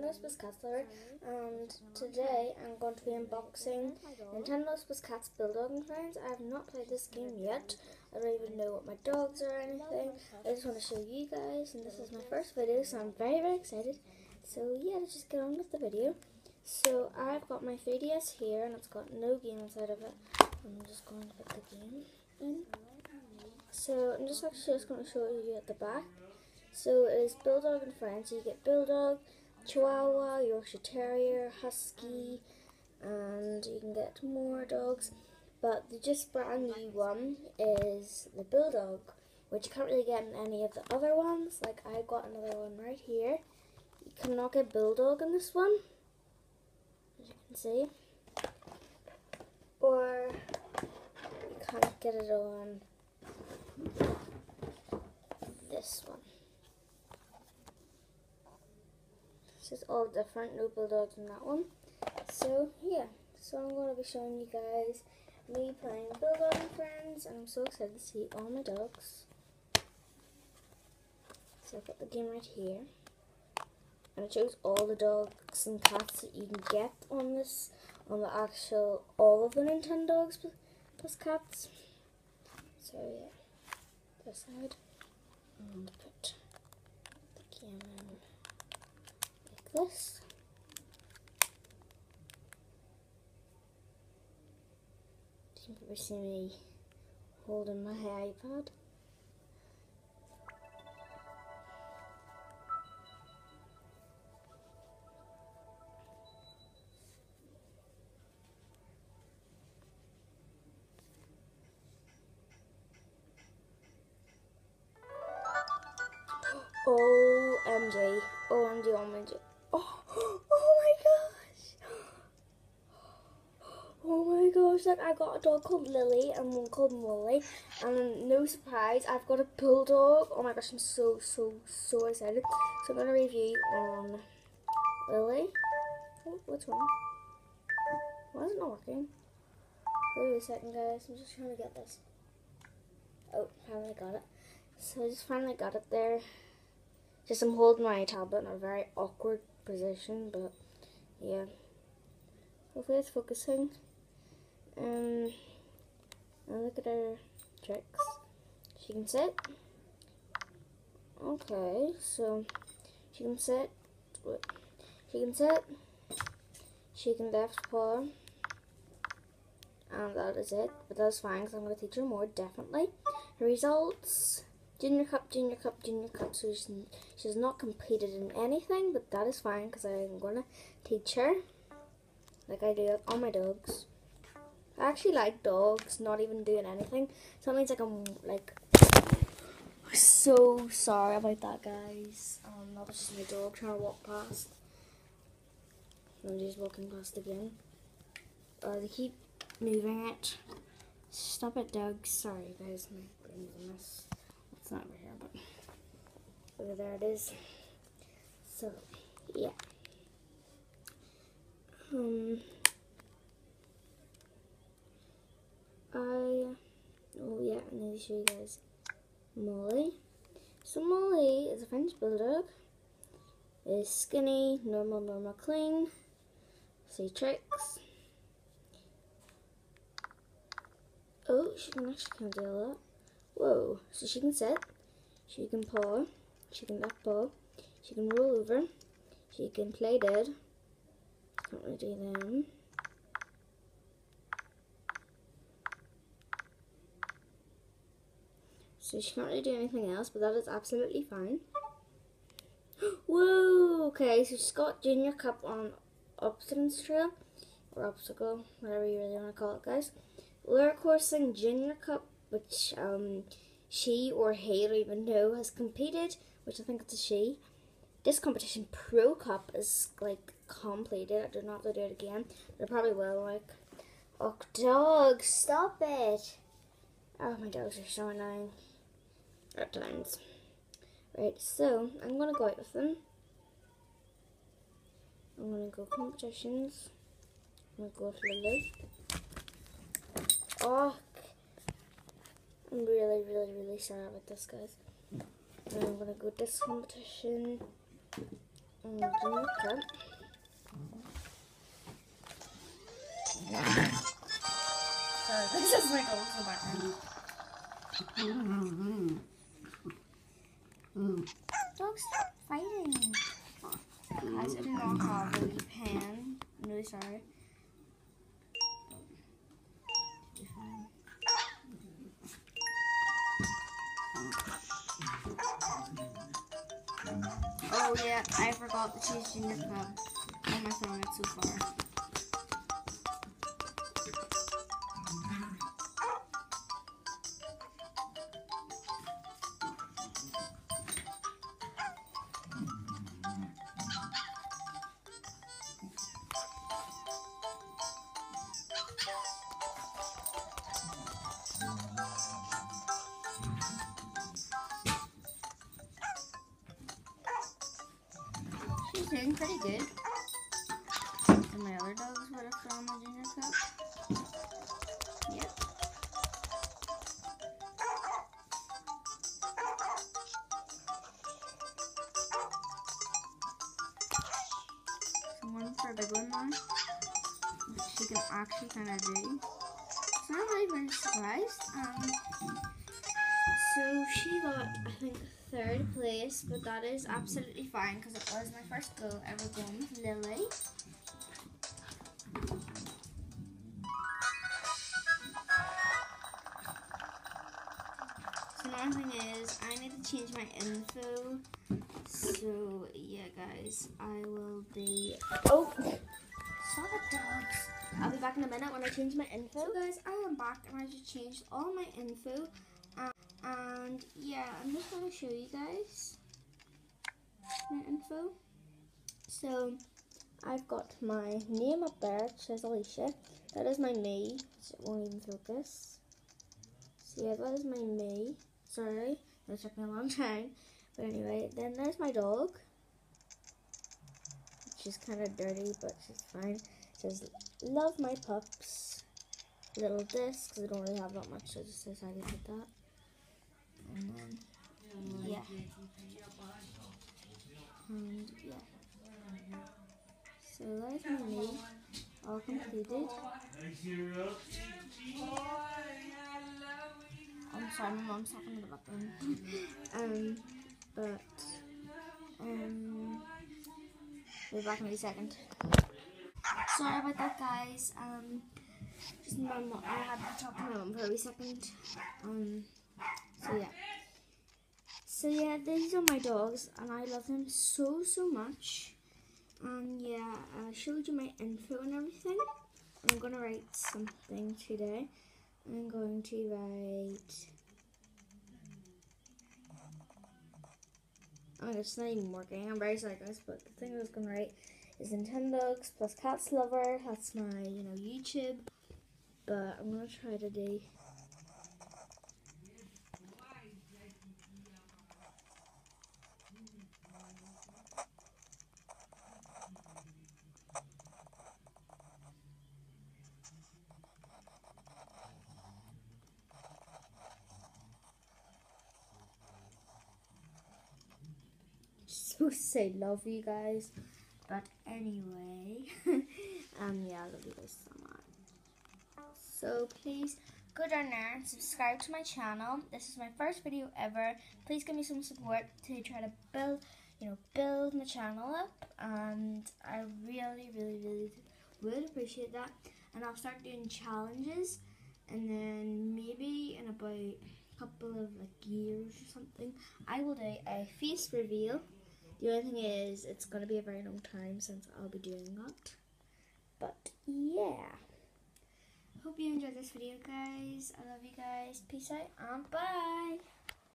Space Cats Lover, and today I'm going to be unboxing Nintendo Space Cats Bulldog and Friends. I have not played this game yet. I don't even know what my dogs are or anything. I just want to show you guys, and this is my first video, so I'm very excited. So yeah, let's just get on with the video. So I've got my 3DS here, and it's got no game inside of it. I'm just going to put the game in. So I'm just going to show you at the back. So it is Bulldog and Friends. So you get Bulldog, Chihuahua, Yorkshire Terrier, Husky, and you can get more dogs. But the just brand new one is the Bulldog, which you can't really get in any of the other ones. Like I got another one right here. You cannot get Bulldog in this one, as you can see. Or you can't get it on this one. It's all different, no Bulldogs in that one. So yeah, so I'm going to be showing you guys me playing Bulldog and Friends, and I'm so excited to see all my dogs. So I've got the game right here, and it shows all the dogs and cats that you can get on this, on the actual, all of the Nintendo plus cats. So yeah, this side, and put the game in this. You can probably see me holding my iPad. OMG, OMG, OMG. Oh my gosh. Oh my gosh, like I got a dog called Lily and one called Molly, and no surprise, I've got a Bulldog. Oh my gosh, I'm so excited. So I'm going to review on Lily. Oh, what's wrong? Why is it not working? Wait a second guys, I'm just trying to get this. Oh, finally got it. So I just finally got it there. Just I'm holding my tablet in a very awkward position, but yeah. Hopefully it's focusing. And look at her tricks. She can sit. Okay, so she can sit. She can sit. She can left paw. And that is it. But that's fine because I'm going to teach her more, definitely. Her results: Junior Cup, Junior Cup, Junior Cup. So she's not competed in anything, but that is fine because I'm going to teach her like I do with all my dogs. I actually like dogs not even doing anything. So that means like I'm like so sorry about that, guys. That was just my dog trying to walk past. I'm just walking past again. They keep moving it. Stop it, dogs. Sorry, guys. My brain's a mess. It's not over here, but over there it is. So yeah. I need to show you guys Molly. So Molly is a French Bulldog. Is skinny, normal, clean. See tricks. Oh, she can actually do a lot. Whoa, so she can sit, she can paw, she can left paw, she can roll over, she can play dead. Can't really do them. So she can't really do anything else, but that is absolutely fine. Whoa, okay, so she's got Junior Cup on Obstacles Trail, or Obstacle, whatever you really want to call it, guys. Lure Coursing Junior Cup, which she or he, I don't even know, has competed, which I think it's a she. This competition, Pro Cup, is like completed. I do not have to do it again, but I probably will. Like, oh, dog, stop it! Oh, my dogs are so annoying at times. Right, so I'm gonna go out with them. I'm gonna go competitions. I'm gonna go with Lily. Oh, I'm really sorry about this, guys. And I'm gonna go this competition. and Junior Cup. Sorry, this is my dog's in the background. Dogs, stop fighting. Guys, I do not have a wee pen. I'm really sorry. Oh yeah, I forgot to choose Junior Cup on my phone. It's so far. She's doing pretty good. And my other dogs would have thrown my Junior Cup. Yep. Someone for a big one now, which she can actually kind of do. So I'm really very surprised. So she got, I think, 3rd place, but that is absolutely fine because it was my first go ever going with Lily. So now the thing is, I need to change my info. So yeah, guys, I will be. Oh, stop it, dogs! I'll be back in a minute when I change my info. So guys, I am back and I just changed all my info. And yeah, I'm just going to show you guys my info. So I've got my name up there. It says Alicia. That is my me. So it won't even focus. So yeah, that is my me. Sorry, it took me a long time. But anyway, then there's my dog. She's kind of dirty, but she's fine. It says, love my pups. Little disc, because I don't really have that much, so I just decided to put that. And then, yeah. And, yeah. So that's my me, all completed. I'm sorry, my mom's talking in the background. We'll be back in a second. Sorry about that, guys. Just my mom, I had to talk to my mom for a wee second. So yeah, these are my dogs, and I love them so much. And yeah, I showed you my info and everything. I'm gonna write something today. I'm going to write. Oh, it's not even working. I'm very sorry, guys, but the thing I was gonna write is Nintendogs plus Cats Lover. That's my, YouTube. But I'm gonna try to do. Supposed to say love you guys, but anyway, yeah, I love you guys so much. So please go down there and subscribe to my channel. This is my first video ever. Please give me some support to try to build my channel up, and I really would appreciate that. And I'll start doing challenges, and then maybe in about a couple of years or something, I will do a face reveal. The only thing is, it's going to be a very long time since I'll be doing that. But yeah. Hope you enjoyed this video, guys. I love you guys. Peace out and bye.